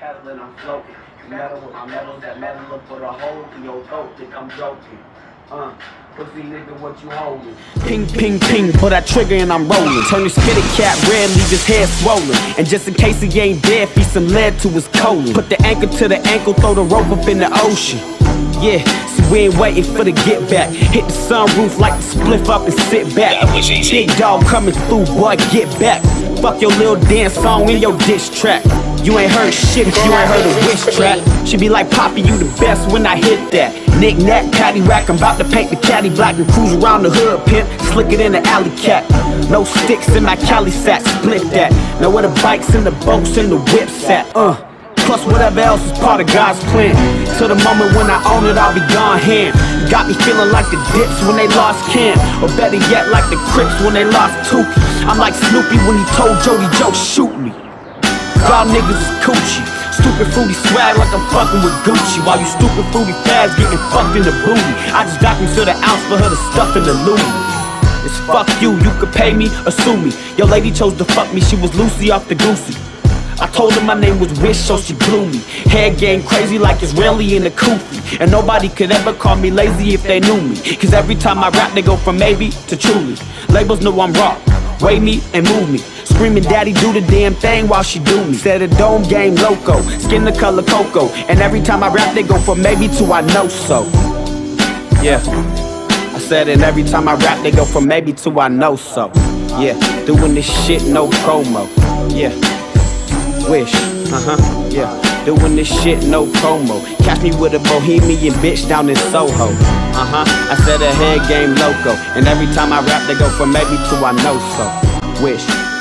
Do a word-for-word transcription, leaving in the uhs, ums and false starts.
paddling, I'm floating. Metal with my medals, that metal look for the hole in your throat. Think I'm joking. Uh, pussy nigga, what you holding? Ping, ping, ping, pull that trigger and I'm rolling. Turn his fitted cap red, leave his head swollen. And just in case he ain't dead, feed some lead to his colon. Put the anchor to the ankle, throw the rope up in the ocean. Yeah, so we ain't waiting for the get back. Hit the sunroof like the spliff up and sit back. Big dog coming through, boy, get back. Fuck your little dance song in your diss track. You ain't heard shit if you ain't heard a Wi.Sh track. She be like, Poppy, you the best when I hit that. Knick-knack, paddywhack, I'm about to paint the caddy black and cruise around the hood, pimp, slick it in the alley cat. No sticks in my Cali sack, split that. Know where the bikes and the boats and the whips at, uh. Plus whatever else is part of God's plan. Till the moment when I own it, I'll be gone hand. You got me feeling like the Dips when they lost Cam, or better yet, like the Crips when they lost Tukey. I'm like Snoopy when he told Jody Joe, shoot me. Y'all niggas is coochie. Stupid fruity swag like I'm fucking with Gucci, while you stupid fruity fads getting fucked in the booty. I just got me to the ounce for her to stuff in the Louis. It's fuck you, you could pay me or sue me. Your lady chose to fuck me, she was Lucy off the Goosey. I told her my name was Wi.Sh, so she blew me. Head game crazy like Israeli in a kufi. And nobody could ever call me lazy if they knew me. Cause every time I rap they go from maybe to truly. Labels know I'm raw, weigh me and move me. Screaming daddy do the damn thing while she do me. Said a dome game loco, skin the color cocoa. And every time I rap they go from maybe to I know so. Yeah, I said and every time I rap they go from maybe to I know so. Yeah, doing this shit no promo. Yeah, Wi.Sh, uh-huh, yeah. Doing this shit no promo. Catch me with a bohemian bitch down in Soho. Uh-huh, I said a head game loco. And every time I rap they go from maybe to I know so. Wi.Sh.